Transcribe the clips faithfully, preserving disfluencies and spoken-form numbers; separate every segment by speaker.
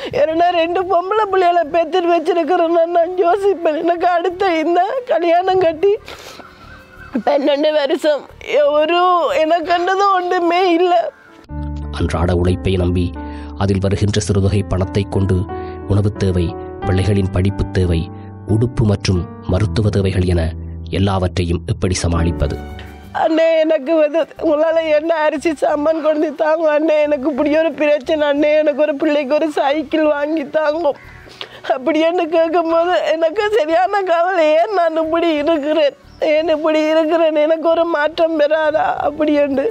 Speaker 1: ஏன்னா ரெண்டு பொம்பளை பிள்ளைகளை பெற்று வச்சிருக்கிறேன்னா நான் யோசிப்பேன். எனக்கு அடுத்த இந்த கல்யாணம் கட்டி பன்னெண்டு வருஷம் ஒரு எனக்கு கண்டதும் ஒன்றுமே இல்லை.
Speaker 2: அன்றாட உழைப்பை நம்பி அதில் வருகின்ற சிறுதொகை பணத்தை கொண்டு உணவு தேவை, பிள்ளைகளின் படிப்பு தேவை, உடுப்பு மற்றும் மருத்துவ தேவைகள் என எல்லாவற்றையும் எப்படி சமாளிப்பது?
Speaker 1: அண்ணே எனக்கு வந்து உங்களால் என்ன அரிசி சாமான் கொண்டு தாங்க அண்ணே, எனக்கு இப்படி ஒரு பிரச்சனை அண்ணே, எனக்கு ஒரு பிள்ளைக்கு ஒரு சைக்கிள் வாங்கி தாங்கும் அப்படின்னு கேட்கும்போது எனக்கு சரியான கவலை. ஏன் நான் இப்படி இருக்கிறேன், ஏன் இப்படி இருக்கிறேன், எனக்கு ஒரு மாற்றம் பெறாதா அப்படின்னு.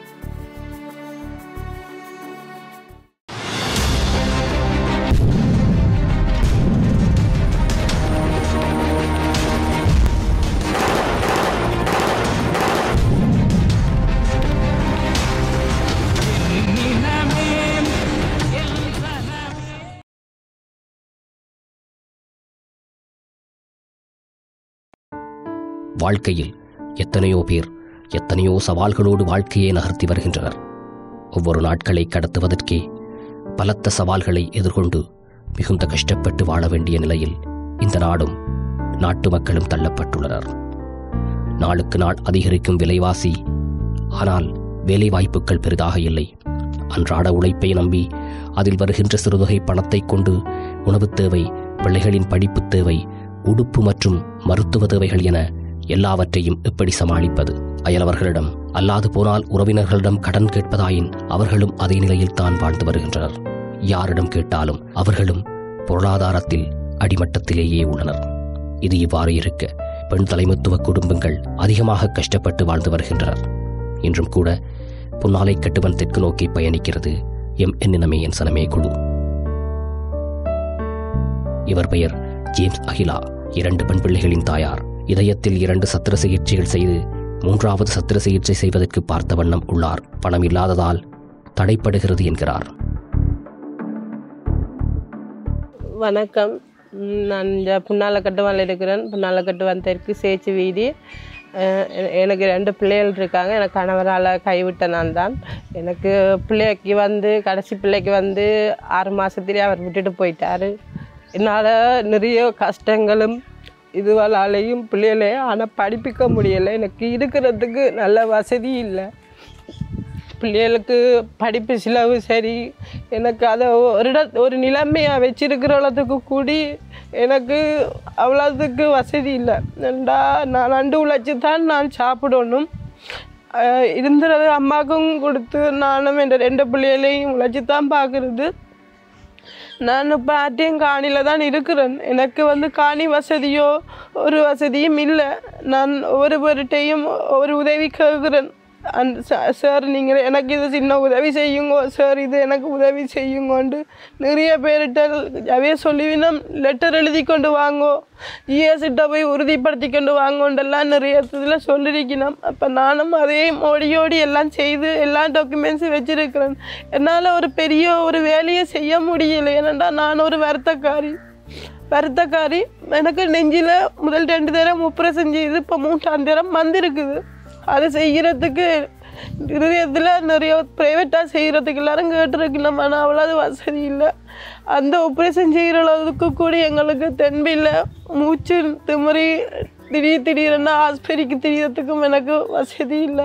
Speaker 2: வாழ்க்கையில் எத்தனையோ பேர் எத்தனையோ சவால்களோடு வாழ்க்கையை நகர்த்தி வருகின்றனர். ஒவ்வொரு நாட்களை கடத்துவதற்கே பலத்த சவால்களை எதிர்கொண்டு மிகுந்த கஷ்டப்பட்டு வாழ வேண்டிய நிலையில் இந்த நாடும் நாட்டு மக்களும் தள்ளப்பட்டுள்ளனர். நாளுக்கு நாள் அதிகரிக்கும் விலைவாசி, ஆனால் வேலை வாய்ப்புகள் பெரிதாக இல்லை. அன்றாட உழைப்பை நம்பி அதில் வருகின்ற சிறுதொகை பணத்தை கொண்டு உணவு தேவை, பிள்ளைகளின் படிப்பு தேவை, உடுப்பு மற்றும் மருத்துவ தேவைகள் என எல்லாவற்றையும் எப்படி சமாளிப்பது? அயலவர்களிடம் அல்லாது போனால் உறவினர்களிடம் கடன் கேட்பதாயின் அவர்களும் அதே நிலையில் தான் வாழ்ந்து வருகின்றனர். யாரிடம் கேட்டாலும் அவர்களும் பொருளாதாரத்தில் அடிமட்டத்திலேயே உள்ளனர். இது இவ்வாறு இருக்க பெண் தலைமைத்துவ குடும்பங்கள் அதிகமாக கஷ்டப்பட்டு வாழ்ந்து வருகின்றனர். இன்றும் கூட புன்னாலை கட்டுவன் தெற்கு நோக்கி பயணிக்கிறது எம் EnIname En Saname குழு. இவர் பெயர் ஜேம்ஸ் அகிலா. இரண்டு பெண் பிள்ளைகளின் தாயார். இதயத்தில் இரண்டு சத்திர சிகிச்சைகள் செய்து மூன்றாவது சத்திர சிகிச்சை செய்வதற்கு பார்த்த வண்ணம் உள்ளார். பணம் இல்லாததால் தடைப்படுகிறது என்கிறார்.
Speaker 1: வணக்கம், நான் இந்த புன்னாலை கட்டுவானில் இருக்கிறேன். புன்னாலை கட்டுவான் தெற்கு சேச்சு வீதி. எனக்கு ரெண்டு பிள்ளைகள் இருக்காங்க. எனக்கு கணவரால் கைவிட்ட நான் தான். எனக்கு பிள்ளைக்கு வந்து கடைசி பிள்ளைக்கு வந்து ஆறு மாதத்துலேயே அவர் விட்டுட்டு போயிட்டார். என்னால் நிறைய கஷ்டங்களும் இதுவாலையும் பிள்ளைகளே ஆனால் படிப்பிக்க முடியலை. எனக்கு இருக்கிறதுக்கு நல்ல வசதி இல்லை. பிள்ளைகளுக்கு படிப்பு செலவு சரி, எனக்கு அதை ஒரு இட ஒரு நிலைமையாக வச்சிருக்கிற அளவுக்கு கூடி எனக்கு அவ்வளோத்துக்கு வசதி இல்லை. ரெண்டா நான் நண்டு உழைச்சி தான் நான் சாப்பிடணும். இருந்துறது அம்மாவுக்கும் கொடுத்து நானும் என் ரெண்டு பிள்ளைகளையும் உழைச்சி தான் பார்க்குறது. நான் இப்போ ஆட்டியம் காணியில் தான் இருக்கிறேன். எனக்கு வந்து காணி வசதியோ ஒரு வசதியும் இல்லை. நான் ஒவ்வொருவர்கிட்டையும் ஒரு உதவி கேட்குறேன். அந் சார் நீங்கள் எனக்கு இது சின்ன உதவி செய்யுங்கோ சார், இது எனக்கு உதவி செய்யுங்கோண்டு நிறைய பேர்கிட்ட அவையே சொல்லிவினோம். லெட்டர் எழுதி கொண்டு வாங்கோ, ஜிஎஸ்கிட்ட போய் உறுதிப்படுத்தி கொண்டு வாங்கோண்டெல்லாம் நிறைய இதில் சொல்லியிருக்கணும். அப்போ நானும் அதே ஓடி ஓடி எல்லாம் செய்து எல்லா டாக்குமெண்ட்ஸும் வச்சுருக்கிறேன். என்னால் ஒரு பெரிய ஒரு வேலையை செய்ய முடியலை. ஏனெண்டா நான் ஒரு வருத்தக்காரி வருத்தக்காரி எனக்கு நெஞ்சில் முதல் ரெண்டு தரம் ஆப்ரேஷன் செய்து இப்போ மூன்றாம் தரம் வந்திருக்குது. அது செய்கிறதுக்கு நிறையத்தில் நிறைய ப்ரைவேட்டாக செய்கிறதுக்கு எல்லாரும் கேட்டுருக்கலாம். ஆனால் அவ்வளோ வசதி இல்லை. அந்த ஆப்ரேஷன் செய்கிற அளவுக்கு கூட எங்களுக்கு தென்பு இல்லை. மூச்சு திமிரி திடீர் திடீர்னு ஆஸ்பத்திரிக்கு திடீரத்துக்கும் எனக்கு வசதி இல்லை.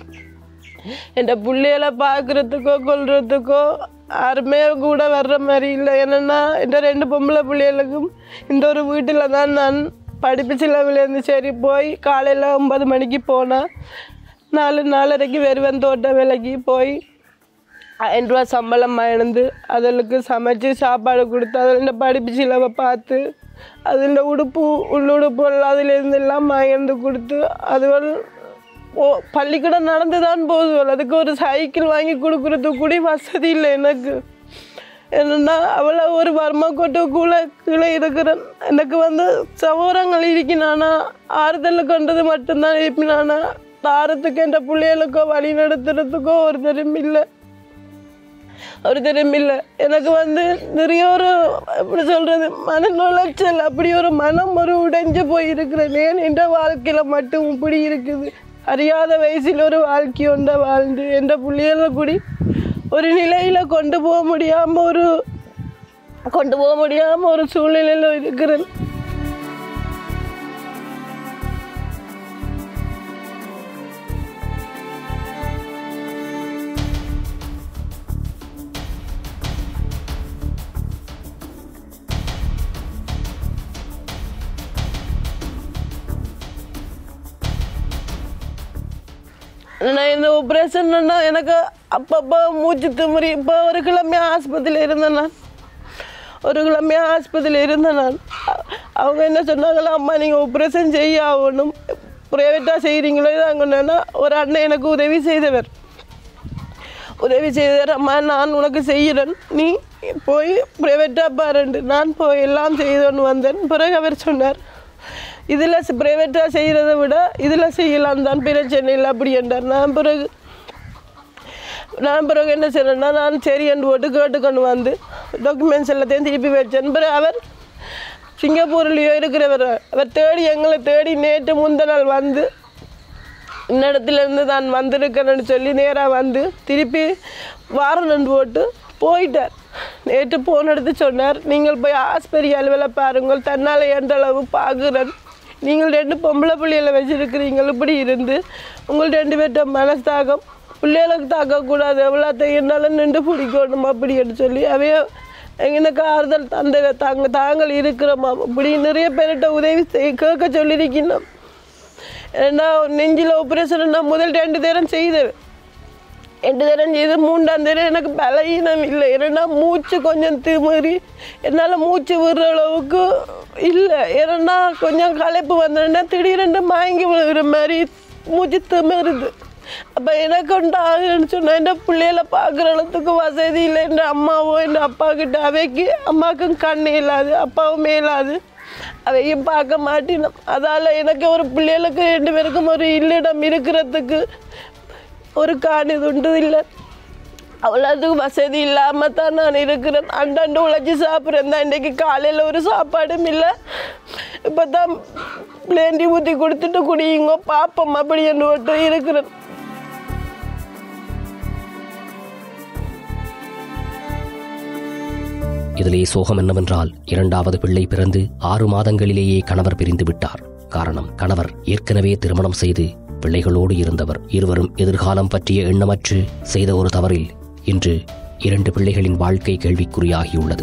Speaker 1: என் பிள்ளைகளை பார்க்குறதுக்கோ கொள்றதுக்கோ யாருமே கூட வர்ற மாதிரி இல்லை. என்னென்னா என் ரெண்டு பொம்பளை பிள்ளைகளுக்கும் இந்த ஒரு வீட்டில் தான் நான் படிப்பு செலவுலேருந்து சரி போய் காலையில் ஒம்பது மணிக்கு போனால் நாலு நாலரைக்கு வருவேன். தோட்ட வேலைக்கு போய் ஐநூறு ரூபா சம்பளம் வாங்கிந்து அதுகளுக்கு சமைச்சு சாப்பாடு கொடுத்து அதில் படிப்பு செலவை பார்த்து அதில் உடுப்பு உள்ளுடுப்பு அதுலேருந்து எல்லாம் வாங்கிந்து கொடுத்து அதுவள் ஓ பள்ளிக்கூடம் நடந்து தான் போகுது. அதுக்கு ஒரு சைக்கிள் வாங்கி கொடுக்குறதுக்கு கூட வசதி இல்லை எனக்கு. என்னென்னா அவ்வளோ ஒரு வர்மக்கோட்டுக்குள்ளே கீழே இருக்கிறேன். எனக்கு வந்து சகோதரங்கள் இருக்கினானா ஆறுதல் கொண்டது மட்டும்தான் இருப்பினானா தாரத்துக்கு என்ற பிள்ளைகளுக்கோ வழி நடத்துறதுக்கோ ஒரு திறமை இல்லை ஒரு திறமை இல்லை. எனக்கு வந்து நிறைய ஒரு எப்படி சொல்கிறது மன நுழைச்சல், அப்படி ஒரு மனம் ஒரு உடைஞ்சு போயிருக்கிறேன். ஏன் என்ற வாழ்க்கையில் மட்டும் இப்படி இருக்குது. அறியாத வயசில் ஒரு வாழ்க்கை ஒன்றை வாழ்ந்து என்ற பிள்ளைகளை கூடி ஒரு நிலையில் கொண்டு போக முடியாமல் ஒரு கொண்டு போக முடியாமல் ஒரு சூழ்நிலையில் இருக்கிறேன். நான் இந்த ஆப்ரேஷன்னா எனக்கு அப்பப்போ மூச்சு திமிரி. இப்போ ஒரு கிழமை ஆஸ்பத்திரியில் இருந்தேன். நான் ஒரு கிழமை ஆஸ்பத்திரியில் இருந்தேன். நான் அவங்க என்ன சொன்னாங்களோ, அம்மா நீங்கள் ஆப்ரேஷன் செய்ய ஆகணும், ப்ரைவேட்டாக செய்கிறீங்களோ இதாங்கன்னா ஒரு அண்ணன் எனக்கு உதவி செய்தவர் உதவி செய்தவர் அம்மா நான் உனக்கு செய்கிறேன், நீ போய் ப்ரைவேட்டாக பாருண்டு. நான் போய் எல்லாம் செய்தோன்னு வந்தேன். பிறகு அவர் சொன்னார், இதில் ப்ரைவேட்டாக செய்கிறத விட இதில் செய்யலாம் தான், பிரச்சனை இல்லை அப்படி என்றார். நான் பிறகு நான் பிறகு என்ன செய்யறேன்னா, நான் சரி என்று போட்டு கேட்டுக்கொண்டு வந்து டாக்குமெண்ட்ஸ் எல்லாத்தையும் திருப்பி வச்சேன். பிறகு அவர் சிங்கப்பூர்லேயோ இருக்கிறவர், அவர் தேடி எங்களை தேடி நேற்று முந்த நாள் வந்து இன்னிடத்துலேருந்து தான் வந்திருக்கிறேன்னு சொல்லி நேராக வந்து திருப்பி வாரணுன்னு போட்டு போயிட்டார். நேற்று போன எடுத்து சொன்னார், நீங்கள் போய் ஆஸ்பத்திரி அலுவலை பாருங்கள், தன்னால் என்ற அளவு பார்க்குறேன், நீங்கள் ரெண்டு பொம்பளை பிள்ளைகளை வச்சுருக்கிறீங்க, இப்படி இருந்து உங்கள் ரெண்டு பேர்ட்ட மனஸ்தாகம் பிள்ளைகளுக்கு தாக்கக்கூடாது, எவ்வளோத்தையும் என்னால் நின்று பிடிக்கணும் அப்படின்னு சொல்லி அவைய எனக்கு ஆறுதல் தந்த தாங்க தாங்கள் இருக்கிறோமா இப்படி நிறைய பேர்கிட்ட உதவி செய் கேட்க சொல்லியிருக்கணும். ஏன்னா நெஞ்சில் ஆப்ரேஷன் நான் முதல் ரெண்டு தேரம் செய்தேன். ரெண்டு தரம் செய்து மூன்றாம் தேரம் எனக்கு பலகீனம் இல்லை. ஏன்னா மூச்சு கொஞ்சம் திமிரி என்னால் மூச்சு விடுற அளவுக்கு இல்லை. ஏன்னா கொஞ்சம் களைப்பு வந்தோன்னா திடீரென்று மயங்கி விழுகிற மாதிரி மூச்சு திமிருது. அப்போ எனக்கு ஒன்று ஆகுன்னு சொன்னால் என் பிள்ளைகளை பார்க்குற அளவுக்கு வசதி இல்லை. என் அம்மாவோ என் அப்பா கிட்ட அவைக்கு அம்மாவுக்கும் கண் இல்லாது அப்பாவும் மேலாது அவையும் பார்க்க மாட்டினோம். அதால் எனக்கு ஒரு பிள்ளைகளுக்கு ரெண்டு பேருக்கும் ஒரு இல்லிடம் இருக்கிறதுக்கு ஒரு காணி துண்டு இல்லை. அவ்வளோதுக்கு வசதி இல்லாமல் தான் நான் இருக்கிறேன். அண்டாண்டு உழைச்சி சாப்பிட்றேன் தான். இன்றைக்கி காலையில் ஒரு சாப்பாடும் இல்லை. இப்போ தான் பிளேண்டி ஊற்றி கொடுத்துட்டு குடியுங்கோ பார்ப்போம் அப்படி என்று மட்டும் இருக்கிறேன்.
Speaker 2: இதிலே சோகம் என்னவென்றால், இரண்டாவது பிள்ளை பிறந்து ஆறு மாதங்களிலேயே கணவர் பிரிந்து விட்டார். காரணம், கணவர் ஏற்கனவே திருமணம் செய்து பிள்ளைகளோடு இருந்தவர். இருவரும் எதிர்காலம் பற்றிய எண்ணமற்று செய்த ஒரு தவறில் இன்று இரண்டு பிள்ளைகளின் வாழ்க்கை கேள்விக்குறியாகியுள்ளது.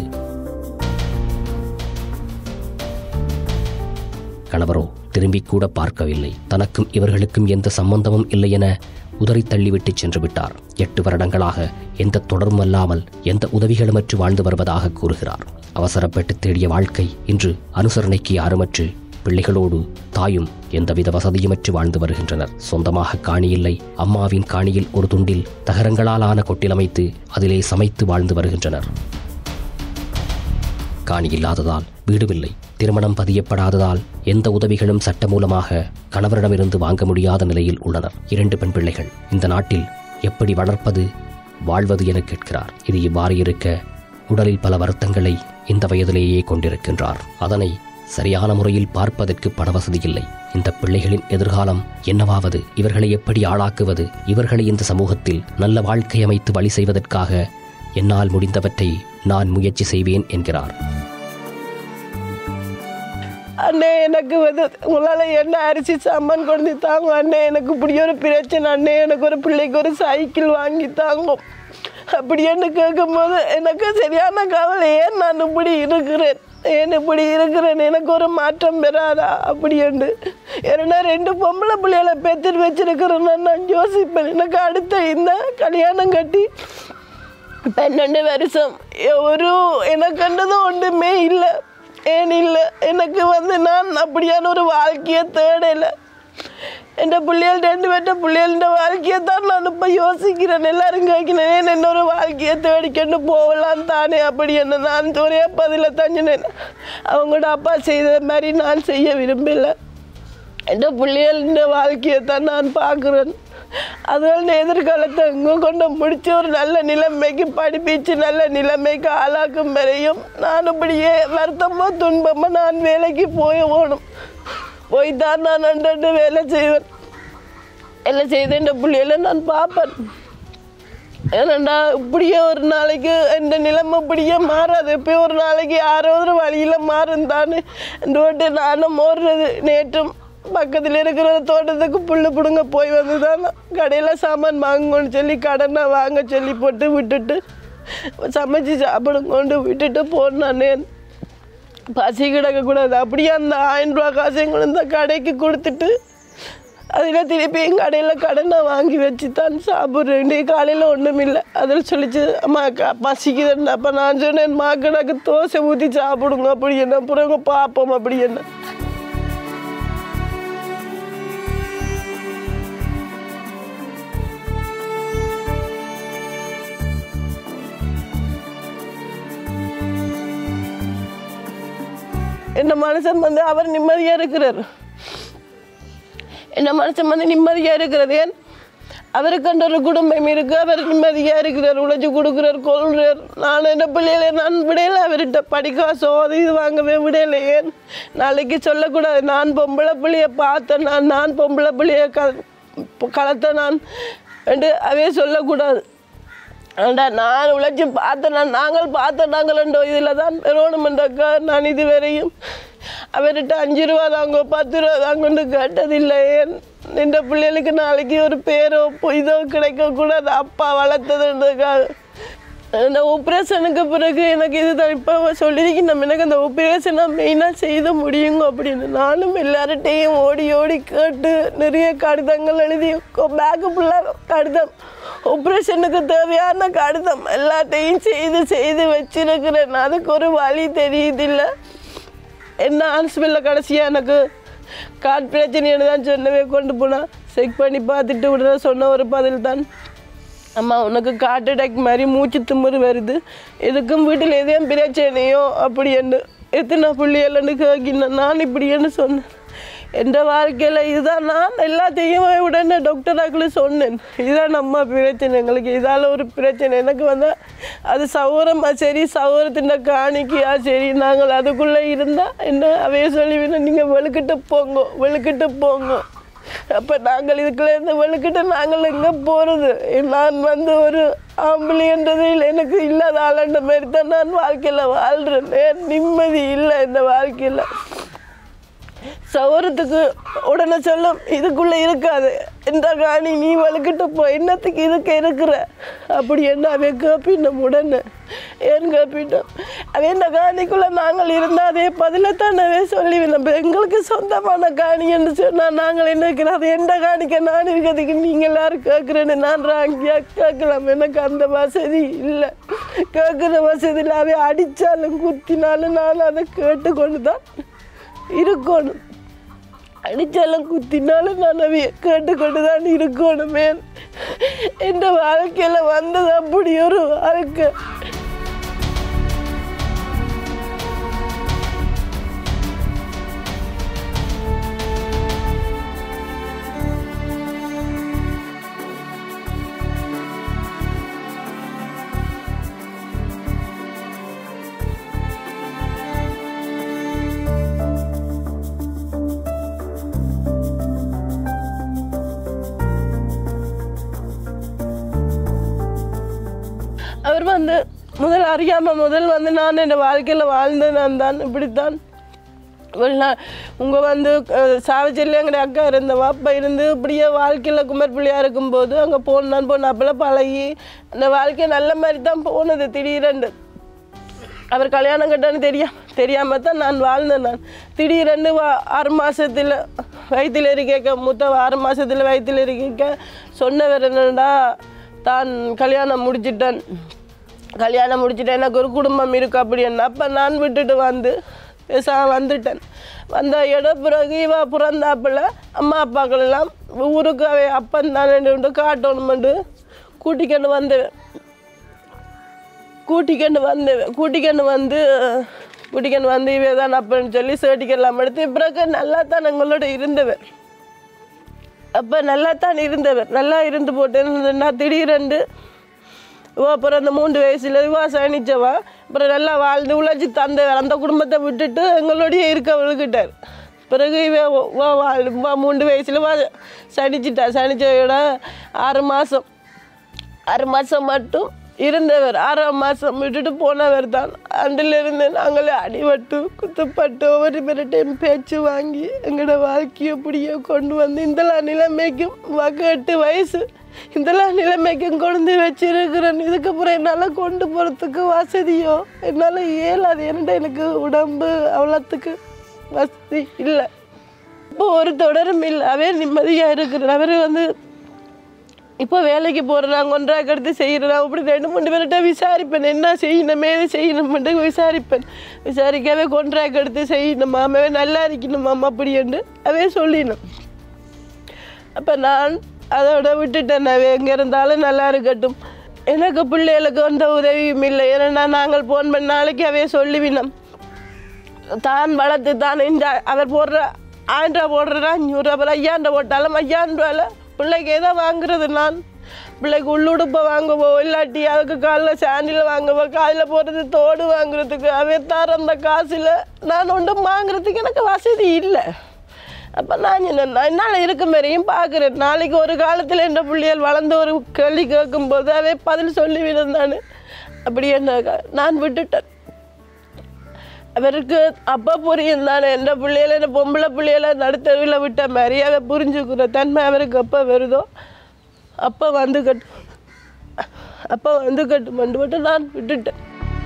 Speaker 2: கணவரோ திரும்பிக் கூட பார்க்கவில்லை. தனக்கும் இவர்களுக்கும் எந்த சம்பந்தமும் இல்லை என உதறி தள்ளிவிட்டு சென்று விட்டார். எட்டு வருடங்களாக எந்த தொடர்பும் அல்லாமல் எந்த உதவிகளுமற்று வாழ்ந்து வருவதாக கூறுகிறார். அவசரப்பட்டு தேடிய வாழ்க்கை இன்று அனுசரணைக்கு யாருமற்று பிள்ளைகளோடு தாயும் எந்தவித வசதியுமற்று வாழ்ந்து வருகின்றனர். சொந்தமாக காணி இல்லை. அம்மாவின் காணியில் ஒரு துண்டில் தகரங்களால் ஆன கொட்டிலமைத்து அதிலே சமைத்து வாழ்ந்து வருகின்றனர். காணி இல்லாததால் வீடுமில்லை. திருமணம் பதியப்படாததால் எந்த உதவிகளும் சட்ட மூலமாக கணவரிடமிருந்து வாங்க முடியாத நிலையில் உள்ளனர். இரண்டு பெண் பிள்ளைகள். இந்த நாட்டில் எப்படி வளர்ப்பது, வாழ்வது என கேட்கிறார். இது இவ்வாறு இருக்க உடலில் பல வருத்தங்களை இந்த வயதிலேயே கொண்டிருக்கின்றார். அதனை சரியான முறையில் பார்ப்பதற்கு பணவசதி இல்லை. இந்த பிள்ளைகளின் எதிர்காலம் என்னவாவது, இவர்களை எப்படி ஆளாக்குவது, இவர்களை இந்த சமூகத்தில் நல்ல வாழ்க்கை அமைத்து வழி செய்வதற்காக என்னால் முடிந்தவற்றை நான் முயற்சி செய்வேன் என்கிறார்.
Speaker 1: அண்ணே, எனக்கு வந்து உங்களால் என்ன அரிசி சாமான் கொண்டு தாங்க அண்ணே, எனக்கு இப்படி ஒரு பிரச்சனை அண்ணே, எனக்கு ஒரு பிள்ளைக்கு ஒரு சைக்கிள் வாங்கி தாங்கும் அப்படின்னு கேட்கும்போது எனக்கு சரியான கவலை. ஏன் நான் இப்படி இருக்கிறேன், ஏன் இப்படி இருக்கிறேன், எனக்கு ஒரு மாற்றம் பெறாதா அப்படின்ட்டு. ஏன்னா ரெண்டு பொம்பளை பிள்ளைகளை பெற்று வச்சிருக்கிறேன்னு நான் யோசிப்பேன். எனக்கு அடுத்த இந்த கல்யாணம் கட்டி பன்னெண்டு வருஷம் ஒரு எனக்குன்றதும் ஒன்றுமே இல்லை. ஏன் இல்லை, எனக்கு வந்து நான் அப்படியான ஒரு வாழ்க்கையை தேடலை. என் பிள்ளைகள் ரெண்டு பேர்ட்ட பிள்ளைகள வாழ்க்கையை தான் நான் இப்போ யோசிக்கிறேன். எல்லாரும் கேட்கிறேன், ஏன் என்னொரு வாழ்க்கையை தேடிக்கொண்டு போகலாம் தானே அப்படி என்ன. நான் ஒரே பதில தஞ்சினேன், அவங்களோட அப்பா செய்த மாதிரி நான் செய்ய விரும்பலை. என் பிள்ளைகள வாழ்க்கையை தான் நான் பார்க்குறேன். அதுகள் எதிர்காலத்தை எங்கே கொண்டு முடிச்சு ஒரு நல்ல நிலைமைக்கு படிப்பிச்சு நல்ல நிலைமைக்கு ஆளாக்கும் வரையும் நான் இப்படியே வருத்தமோ துன்பமோ நான் வேலைக்கு போய் போகணும். போய்தான் நான் அன்று வேலை செய்வேன். வேலை செய்து இந்த பிள்ளைகளை நான் பார்ப்பேன். ஏன்னாண்டா இப்படியே ஒரு நாளைக்கு இந்த நிலைமை இப்படியே மாறாது. எப்போயும் ஒரு நாளைக்கு யாரோ ஒரு வழியில் மாறுந்தான்னு ரோட்டு நானும் ஓடுறது. நேற்றும் பக்கத்தில் இருக்கிற தோட்டத்துக்கு புல்லு பிடுங்க போய் வந்து தான் கடையில் சாமான் வாங்கணும்னு சொல்லி கடனை வாங்க சொல்லி போட்டு விட்டுட்டு சமைச்சு சாப்பிடும் கொண்டு விட்டுட்டு போனானே. பசி கிடக்கக்கூடாது. அப்படியே அந்த ஆயிரம் ரூபா காசையும் கொண்டு இந்த கடைக்கு கொடுத்துட்டு அதில் திருப்பி எங்கள் கடையில் கடனை வாங்கி வச்சு தான் சாப்பிட்றேன். காலையில் ஒன்றும் இல்லை. அதில் சொல்லிச்சு அம்மா க பசிக்குதுன்னு. அப்போ நான் சொன்னேன் மாக்கடாக்கு தோசை ஊற்றி சாப்பிடுங்க அப்படி என்ன, பிறகு பார்ப்போம் அப்படி என்ன. என்ன மனுஷன் வந்து அவர் நிம்மதியாக இருக்கிறார். என்ன மனுஷன் வந்து நிம்மதியாக இருக்கிறது. ஏன் அவருக்குன்ற ஒரு குடும்பம் இருக்குது. அவர் நிம்மதியாக இருக்கிறார், உழைச்சி கொடுக்குறார், கொள்கிறார். நான் என்ன பிள்ளைகளை நான் விடையில அவர்கிட்ட படிக்காசோ அது இது வாங்கவே விடையில. ஏன் நாளைக்கு சொல்லக்கூடாது நான் பொம்பளை பிள்ளையை பார்த்தேன், நான் நான் பொம்பளை பிள்ளையை க கலத்த நான் என்று அவே சொல்லக்கூடாது. ஆண்டா நான் உழைச்சி பார்த்தேன், நான் நாங்கள் பார்த்த நாங்களோ இதில் தான் பெறணுமெண்டாக்கா. நான் இது வரையும் அவர்கிட்ட அஞ்சு ரூபா தாங்க பத்து ரூபா தாங்கன்னு கேட்டதில்லை. ஏன் இந்த பிள்ளைகளுக்கு நாளைக்கு ஒரு பேரோ இதோ கிடைக்கக்கூடாது அப்பா வளர்த்ததுன்றதுக்காக. அந்த ஆப்ரேஷனுக்கு பிறகு எனக்கு இதுதான் இப்போ சொல்லியிருக்கேன், எனக்கு அந்த ஆப்ரேஷனை மெயினாக செய்த முடியுங்க அப்படின்னு. நானும் எல்லார்கிட்டையும் ஓடி ஓடி கேட்டு நிறைய கடிதங்கள் எழுதி பேக்கு ஃபுல்லாக கடிதம், ஆப்ரேஷனுக்கு தேவையான கடிதம் எல்லாத்தையும் செய்து செய்து வச்சிருக்கிறேன். அதுக்கு ஒரு வழி தெரியுதில்லை. என்ன ஹாஸ்பிட்டலில் கடைசியாக எனக்கு கார்ட் பிரச்சனைன்னு தான் சொன்னவே கொண்டு போனால் செக் பண்ணி பார்த்துட்டு விட சொன்ன ஒரு பதில் தான், அம்மா உனக்கு கார்ட் அட்டாக் மாதிரி மூச்சு திமுறு வருது, எதுக்கும் வீட்டில் எதையும் பிரச்சனையோ அப்படி என்று எத்தனை புள்ளியல்னு கேட்கினேன். நான் இப்படின்னு சொன்னேன். என்ற வாழ்க்கையில் இதுதான் நான் எல்லாத்தையும் உடனே டாக்டராக்களு சொன்னேன், இதுதான் நம்ம பிரச்சனை, எங்களுக்கு இதால் ஒரு பிரச்சனை. எனக்கு வந்தால் அது சௌரமாக சரி, சௌரத்தின் காணிக்கையா சரி, நாங்கள் அதுக்குள்ளே இருந்தால் என்ன அவைய சொல்லிவினா நீங்கள் வெளுக்கிட்டு போங்க வெளுக்கிட்டு போங்க. அப்போ நாங்கள் இதுக்குள்ளேருந்து வெளுக்கிட்டு நாங்கள் எங்கே போகிறது? நான் வந்து ஒரு ஆம்பளைன்றது இல்லை, எனக்கு இல்லாத ஆளுன்ற மாதிரி தான் நான் வாழ்க்கையில் வாழ்கிறேன். நிம்மதி இல்லை இந்த வாழ்க்கையில். சௌரத்துக்கு உடனே சொல்லும் இதுக்குள்ளே இருக்காது, எந்த காணி நீ வலுக்கிட்டு போ, என்னத்துக்கு இதுக்கு இருக்கிற அப்படி என்ன அவை கேப்பிட்டோம். உடனே ஏன் கேப்பிட்டோம், அவன் இந்த காணிக்குள்ளே நாங்கள் இருந்தால் அதே பதிலத்தானவே சொல்லி நம்ம எங்களுக்கு சொந்தமான காணி என்று சொன்னால் நாங்கள் என்ன இருக்கிறோம், அது எந்த காணிக்க நான் இருக்கிறதுக்கு நீங்கள் எல்லாரும் கேட்குறேன்னு நான் ராங்கியாக கேட்கலாம். எனக்கு அந்த வசதி இல்லை, கேட்குற வசதியில் அவை அடித்தாலும் குத்தினாலும் நான் அதை கேட்டுக்கொண்டு தான் இருக்கணும். அடித்தாலும் குத்தினாலும் நான் அவைய கேட்டுக்கொண்டு தான் இருக்கணுமே. என் வாழ்க்கையில் வந்தது அப்படி ஒரு வாழ்க்கை. அவர் வந்து முதல் அறியாமல் முதல் வந்து நான் என் வாழ்க்கையில் வாழ்ந்து நான் தான் இப்படித்தான் நான் உங்கள் வந்து சாவச்சேரியில் எங்களுடைய அக்கா இருந்த வாப்பா இருந்து இப்படியே வாழ்க்கையில் குமர் பிள்ளையாக இருக்கும்போது அங்கே போனான் போன அப்பெல்லாம் பழகி அந்த வாழ்க்கை நல்ல மாதிரி தான் போனது. திடீரென்று அவர் கல்யாணம் கட்டான்னு தெரியா தெரியாமல் தான் நான் வாழ்ந்தேன். நான் திடீரென்று வா ஆறு மாதத்தில் வயிற்றில் இருக்க மூத்த ஆறு மாதத்தில் வயிற்றில் இருக்க சொன்னவர் என்னடா தான் கல்யாணம் முடிச்சிட்டேன் கல்யாணம் முடிச்சுட்டேன் எனக்கு ஒரு குடும்பம் இருக்குது அப்படி என்ன. அப்போ நான் விட்டுட்டு வந்து பேச வந்துட்டேன். வந்த இடம் பிறகு இவ பிறந்தாப்பில் அம்மா அப்பாக்கள் எல்லாம் ஊருக்கு அவை அப்பன் தானே காட்டணுமெண்டு கூட்டிக்கண்டு வந்தேன் கூட்டிக்கண்டு வந்தேன் கூட்டிக்கண்டு வந்து கூட்டிக்கண்டு வந்து இவே தான் அப்பன்னு சொல்லி சேட்டிக்கெல்லாம் எடுத்து பிறகு நல்லா தான் எங்களோட இருந்தவர். அப்போ நல்லா தான் இருந்தவர் நல்லா இருந்து போட்டேன்னா திடீரென்று இவா அப்புறம் அந்த மூன்று வயசுல இவா சனிச்சவா அப்புறம் நல்லா வாழ்ந்து உழைச்சி தந்தவர் அந்த குடும்பத்தை விட்டுட்டு எங்களோடையே இருக்க விழுக்கிட்டார். பிறகு இவ வா வாழ் மூன்று வயசில் வா சனிச்சிட்டா. சனிச்சவையோட ஆறு மாதம் ஆறு மாதம் மட்டும் இருந்தவர். ஆறாம் மாதம் விட்டுட்டு போனவர் தான். அன்றிலிருந்து நாங்களே அடிபட்டு குத்துப்பட்டு ஒவ்வொரு பேர்டையும் பேச்சு வாங்கி எங்களோட வாழ்க்கையை இப்படியே கொண்டு வந்து இந்தலாம் நிலைமைக்கும் வகை எட்டு வயசு இதெல்லாம் நிலைமைக்கும் கொண்டு வச்சிருக்கிறேன். இதுக்கப்புறம் என்னால் கொண்டு போகிறதுக்கு வசதியோ என்னால் இயலாது. ஏன்னா எனக்கு உடம்பு அவ்வளோத்துக்கு வசதி இல்லை. இப்போ ஒரு தொடரும் இல்லை. அவே நிம்மதியாக இருக்கிறேன். அவர் வந்து இப்போ வேலைக்கு போடுறாங்க, ஒன்றாக எடுத்து செய்கிறாங்க. அப்படி ரெண்டு மூணு பேர்கிட்ட விசாரிப்பேன், என்ன செய்யணுமே எது செய்யணுமெண்டு விசாரிப்பேன். விசாரிக்கவே கொன்றாக எடுத்து செய்யணுமா, அம்மாவே நல்லா இருக்கணுமா அப்படி என்று அவே சொல்லிடணும். அப்போ நான் அதோட விட்டுட்டேன். அவே எங்கே இருந்தாலும் நல்லா இருக்கட்டும், எனக்கு பிள்ளைகளுக்கு எந்த உதவியும் இல்லை. ஏன்னா நாங்கள் ஃபோன் பண்ண நாளைக்கு அவே சொல்லிவினோம், தான் வளர்த்து தான் இந்த அவர் போடுற ஆயிரம் ரூபா போடுறா அஞ்சூறு ரூபா ஐயாயிரம் ரூபா போட்டாலும் ஐயாயிரம் ரூபாயில் பிள்ளைக்கு எதை வாங்குறது? நான் பிள்ளைக்கு உள்ளுடுப்பை வாங்குவோ இல்லாட்டி அதுக்கு காலில் சாண்டில் வாங்குவோ, காதில் போடுறது தோடு வாங்குறதுக்கு அவே தார அந்த காசில் நான் ஒன்றும் வாங்குறதுக்கு எனக்கு வசதி இல்லை. அப்போ நான் என்ன என்னால் இருக்க மாதிரியும் பார்க்குறேன். நாளைக்கு ஒரு காலத்தில் என்ற பிள்ளைகள் வளர்ந்து ஒரு கேள்வி கேட்கும்போது அவே பதில் சொல்லிவிடும். நான் அப்படி என்ன நான் விட்டுட்டேன். அவருக்கு அப்போ புரியும் தானே, எந்த பிள்ளைகளை என்ன பொம்பளை பிள்ளைகளை நடுத்தருவில் விட்ட மாதிரி அவ புரிஞ்சுக்கிற தன்மை அவருக்கு எப்போ வருதோ அப்போ வந்து கட்டு அப்போ வந்து கட்டுமண்டு மட்டும் நான் விட்டுட்டேன்.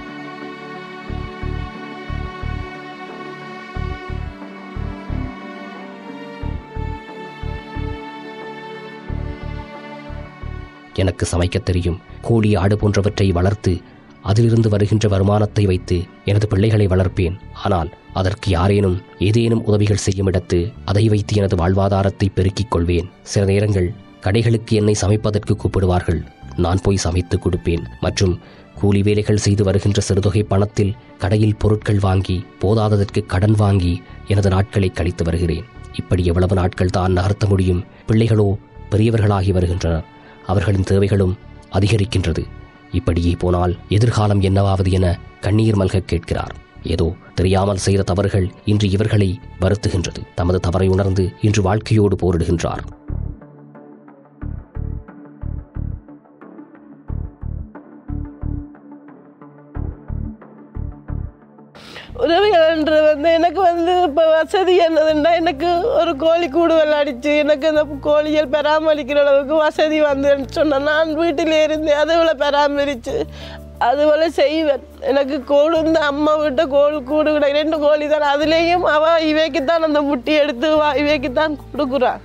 Speaker 2: எனக்கு சமைக்கத் தெரியும். கோழி ஆடு போன்றவற்றை வளர்த்து அதிலிருந்து வருகின்ற வருமானத்தை வைத்து எனது பிள்ளைகளை வளர்ப்பேன். ஆனால் அதற்கு யாரேனும் ஏதேனும் உதவிகள் செய்யும் இடத்து அதை வைத்து எனது வாழ்வாதாரத்தை பெருக்கிக் கொள்வேன். சில நேரங்கள் கடைகளுக்கு என்னை சமைப்பதற்கு கூப்பிடுவார்கள். நான் போய் சமைத்து கொடுப்பேன். மற்றும் கூலி வேலைகள் செய்து வருகின்ற சிறுதொகை பணத்தில் கடையில் பொருட்கள் வாங்கி போதாததற்கு கடன் வாங்கி எனது நாட்களை கழித்து வருகிறேன். இப்படி எவ்வளவு நாட்கள் தான் நகர்த்த முடியும்? பிள்ளைகளோ பெரியவர்களாகி வருகின்றனர். அவர்களின் தேவைகளும் அதிகரிக்கின்றது. இப்படியே போனால் எதிர்காலம் என்னவாவது என கண்ணீர் மல்க கேட்கிறார். ஏதோ தெரியாமல் செய்த தவறுகள் இன்று இவர்களை வருத்துகின்றது. தமது தவறை உணர்ந்து இன்று வாழ்க்கையோடு போரிடுகின்றார்.
Speaker 1: உதவிகள்ன்றது வந்து எனக்கு வந்து இப்போ வசதி என்னதுன்னா, எனக்கு ஒரு கோழி கூடு விளையாடிச்சு எனக்கு அந்த கோழிகள் பராமரிக்கிற அளவுக்கு வசதி வந்துன்னு சொன்னேன். நான் வீட்டிலே இருந்து அதுவளை பராமரித்து அதுபோல் செய்வேன். எனக்கு கோழி இந்த அம்மா விட்ட கோழி கூடு கூட ரெண்டு கோழி தான். அதுலேயும் அவள் இவைக்குத்தான் அந்த முட்டி எடுத்து வா இவைக்குத்தான் கொடுக்குறான்.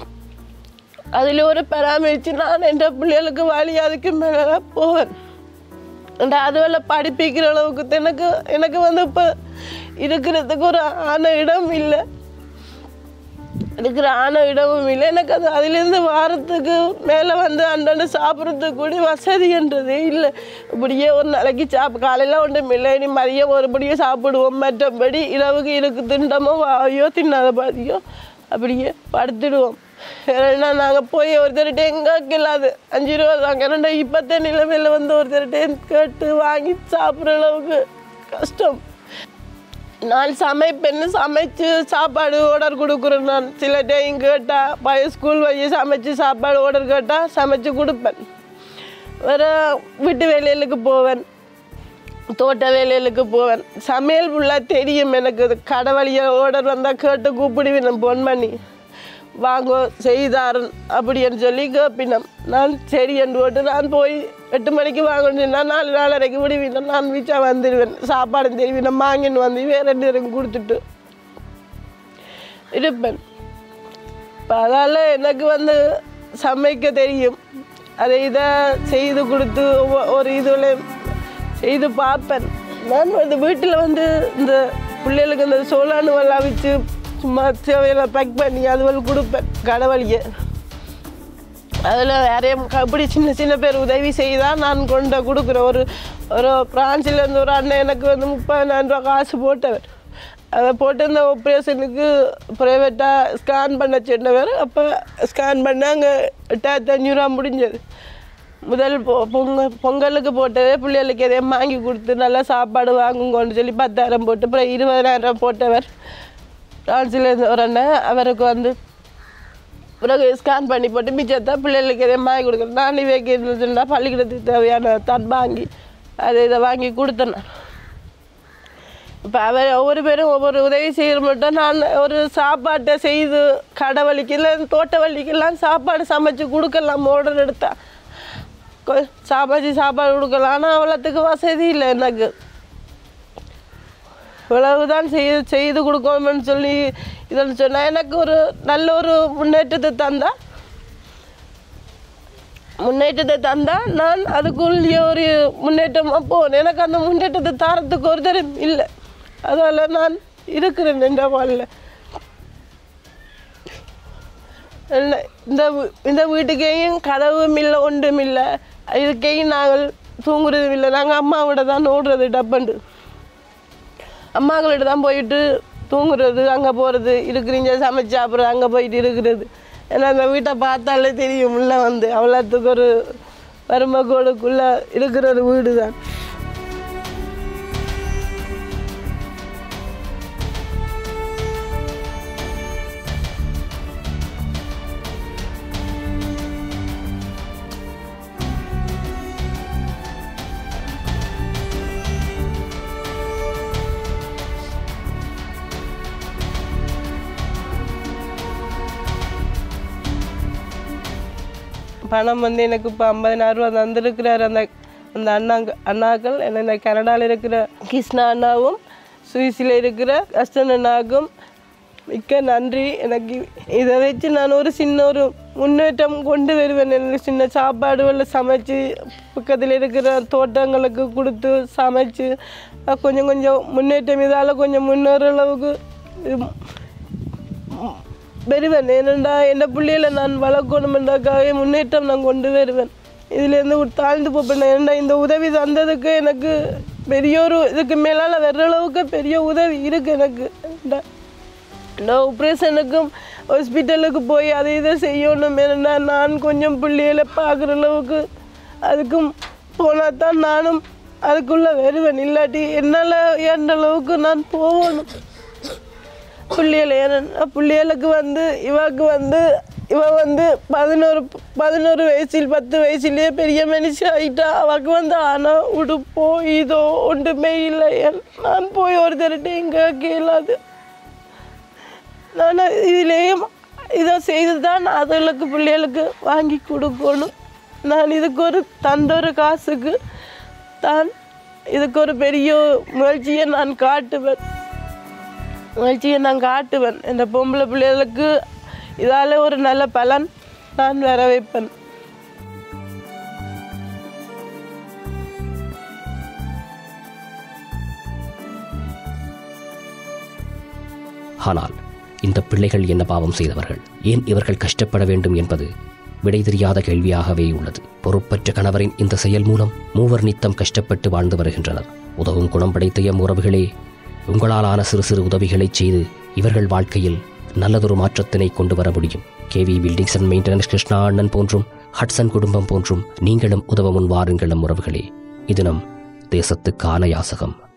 Speaker 1: அதில் ஒரு பராமரித்து நான் என்ற பிள்ளைகளுக்கு வழி அதுக்கு மேலே போவேன். அதுவரை படிப்பிக்கிற அளவுக்கு எனக்கு எனக்கு வந்து இப்போ இருக்கிறதுக்கு ஒரு ஆன இடம் இல்லை. இருக்கிற ஆன இடமும் இல்லை. எனக்கு அது அதிலேருந்து வாரத்துக்கு மேலே வந்து அண்டாண்டு சாப்பிட்றதுக்கு கூட வசதின்றதே இல்லை. இப்படியே ஒரு நாளைக்கு சாப்பிட காலையில் ஒன்றும் இல்லை, இனி மதியம் ஒருபடியே சாப்பிடுவோம். மற்றபடி இரவுக்கு இருக்கு திண்டமோ வாயோ தின்னாத பாதியோ அப்படியே படுத்துடுவோம். ஏன்னா நாங்கள் போய் ஒருத்தர்கிட்ட எங்கே இல்லாது அஞ்சு ரூபா வாங்க. ஏன்னா இப்போத்த நிலைமையில் வந்து ஒருத்தர்கிட்ட கேட்டு வாங்கி சாப்பிட்ற அளவுக்கு கஷ்டம். நான் சமைப்பேன்னு சமைச்சு சாப்பாடு ஆர்டர் கொடுக்குறேன். நான் சில டைம் கேட்டால் பய ஸ்கூல் வழி சமைச்சு சாப்பாடு ஆர்டர் கேட்டால் சமைச்சு கொடுப்பேன். வேறு வீட்டு வேலைகளுக்கு போவேன், தோட்ட வேலைகளுக்கு போவேன். சமையல் ஃபுல்லாக தெரியும் எனக்கு. கடை வழியாக ஆர்டர் வந்தால் கேட்டு கூப்பிடுவேன் ஃபோன் பண்ணி, வாங்கோ செய்தாரன் அப்படின்னு சொல்லி கேட்பினோம். நான் சரி என்று போட்டு நான் போய் எட்டு மணிக்கு வாங்கணுன்னா நாலு நாலரைக்கு விடுவினோம். நான் வீச்சா வந்துடுவேன். சாப்பாடு தெரிவினோம் வாங்கின்னு வந்து வேறு ரெண்டு பேரும் கொடுத்துட்டு இருப்பேன். இப்போ அதால் எனக்கு வந்து சமைக்க தெரியும். அதை இதை செய்து கொடுத்து ஒரு இதில் செய்து பார்ப்பேன். நான் வந்து வீட்டில் வந்து இந்த பிள்ளைகளுக்கு இந்த சோளானுவெல்லாம் வச்சு சும்மா சேவையில் பேக் பண்ணி அதுவரை கொடுப்பேன் கடை வழியை. அதில் யாரையும் அப்படி சின்ன சின்ன பேர் உதவி செய்தால் நான் கொண்டு கொடுக்குறேன். ஒரு ஒரு பிரான்ச்சிலேருந்து ஒரு அண்ணன் எனக்கு வந்து முப்பதாயிரம் ரூபா காசு போட்டவர். அதை போட்டு இந்த ஆப்ரேஷனுக்கு ப்ரைவேட்டாக ஸ்கேன் பண்ண சொன்னவர். அப்போ ஸ்கேன் பண்ண அங்கே எட்டாயிரத்தி அஞ்சூறுரூவா முடிஞ்சது. முதல் பொ பொங்கல் பொங்கலுக்கு போட்டதே பிள்ளைகளுக்கு எதையும் வாங்கி கொடுத்து நல்லா சாப்பாடு வாங்குங்கன்னு சொல்லி பத்தாயிரம் போட்டு அப்புறம் இருபதாயிரம் போட்டவர். பிரான்சிலேருந்து ஒரு அண்ணன் அவருக்கு வந்து பிறகு ஸ்கேன் பண்ணி போட்டு மிச்சத்தை பிள்ளைகளுக்கு எதையும் வாங்கி கொடுக்குறேன். நான் இவைக்கு இருந்துச்சுன்னா பள்ளிக்கூடத்துக்கு தேவையான தான் வாங்கி அதை இதை வாங்கி கொடுத்தேன். இப்போ அவர் ஒவ்வொரு பேரும் ஒவ்வொரு உதவி செய்கிற மட்டும் நான் ஒரு சாப்பாட்டை செய்து கடை வலிக்கு இல்லை தோட்ட வலிக்கெல்லாம் சாப்பாடு சமைச்சு கொடுக்கலாம். ஆர்டர் எடுத்தா சமைச்சு சாப்பாடு கொடுக்கலாம். ஆனால் அவ்வளோத்துக்கு வசதி இல்லை எனக்கு. இவ்வளவுதான் செய்து செய்து கொடுக்கணும்னு சொல்லி இதெல்லாம் சொன்னால் எனக்கு ஒரு நல்ல ஒரு முன்னேற்றத்தை தந்தா முன்னேற்றத்தை தந்தா நான் அதுக்குள்ளே ஒரு முன்னேற்றமாக போனேன். எனக்கு அந்த முன்னேற்றத்தை தரத்துக்கு ஒரு தரம் இல்லை. அதனால் நான் இருக்கிறேன் என்ற வாழ்ல. இந்த இந்த வீட்டுக்கையும் கதவும் இல்லை ஒன்றும் இல்லை. இதுக்கையும் நாங்கள் தூங்குறதும் இல்லை. நாங்கள் அம்மாவோட தான் ஓடுறது டப்பண்டு. அம்மாக்கிட்ட தான் போயிட்டு தூங்குறது, அங்கே போகிறது, இருக்கிறீங்க சமைச்சு சாப்பிட்றது, அங்கே போயிட்டு இருக்கிறது. ஏன்னா அந்த வீட்டை பார்த்தாலே தெரியும் உள்ள வந்து அவ்வளோத்துக்கு ஒரு வறுமக்கோடுக்குள்ளே இருக்கிற ஒரு வீடு தான். பணம் வந்து எனக்கு இப்போ ஐம்பதினாயிரம் ரூபா தந்துருக்கிறார் அந்த அந்த அண்ணாங்க அண்ணாக்கள். என்ன கனடாவில் இருக்கிற கிருஷ்ணா அண்ணாவும் சுவிஸில் இருக்கிற கஸ்டன் அண்ணாவுக்கும் மிக்க நன்றி. எனக்கு இதை வச்சு நான் ஒரு சின்ன ஒரு முன்னேற்றம் கொண்டு வருவேன். எனக்கு சின்ன சாப்பாடுகளை சமைச்சு பக்கத்தில் இருக்கிற தோட்டங்களுக்கு கொடுத்து சமைச்சு கொஞ்சம் கொஞ்சம் முன்னேற்றம் இதால் கொஞ்சம் முன்னேற அளவுக்கு வருவேன். ஏனெண்டா என் பிள்ளைகளை நான் வளர்க்கணுமெண்டாக்காக முன்னேற்றம் நான் கொண்டு வருவேன். இதுலேருந்து ஒரு தாழ்ந்து போப்பேன். ஏன்னா இந்த உதவி தந்ததுக்கு எனக்கு பெரிய ஒரு இதுக்கு மேலால் வர்ற அளவுக்கு பெரிய உதவி இருக்குது எனக்கு. இந்த ஆப்ரேஷனுக்கும் ஹாஸ்பிட்டலுக்கு போய் அதை இதை செய்யணும். ஏன்னா நான் கொஞ்சம் பிள்ளைகளை பார்க்குற அளவுக்கு அதுக்கும் போனால் தான் நானும் அதுக்குள்ளே வருவேன். இல்லாட்டி என்னால் ஏன்ற அளவுக்கு நான் போகணும். பிள்ளைகள் ஏன்னா பிள்ளைகளுக்கு வந்து இவாக்கு வந்து இவ வந்து பதினோரு பதினோரு வயசில் பத்து வயசுலேயே பெரிய மனுஷி ஆகிட்டா. அவக்கு வந்து ஆனால் உடுப்போ இதோ ஒன்றுமே இல்லை. நான் போய் ஒரு தரட்டு எங்கே கேளாது. நான் இதுலேயும் இதை செய்து தான் அதுகளுக்கு பிள்ளைகளுக்கு வாங்கி கொடுக்கணும். நான் இதுக்கு ஒரு தந்த ஒரு காசுக்கு தான் இதுக்கு ஒரு பெரிய முயற்சியை நான் காட்டுவேன் முயற்சியை நான் காட்டுவேன். இந்த பொம்பளை பிள்ளைகளுக்கு இதால் ஒரு நல்ல பலன் நான் வர வைப்பேன்.
Speaker 2: ஆனால் இந்த பிள்ளைகள் என்ன பாவம் செய்தவர்கள்? ஏன் இவர்கள் கஷ்டப்பட வேண்டும் என்பது விடை தெரியாத கேள்வியாகவே உள்ளது. பொறுப்பற்ற கணவரின் இந்த செயல் மூலம் மூவர் நித்தம் கஷ்டப்பட்டு வாழ்ந்து வருகின்றனர். உதவும் குணம் படைத்த எம் உறவுகளே, உங்களாலான சிறு சிறு உதவிகளை செய்து இவர்கள் வாழ்க்கையில் நல்லதொரு மாற்றத்தினை கொண்டு வர முடியும். KV buildings and maintenance Krishna அண்ணன் போன்றும் ஹட்சன் குடும்பம் போன்றும் நீங்களும் உதவ முன் வாருங்களும் உறவுகளே. இது நம் தேசத்துக்கான யாசகம்.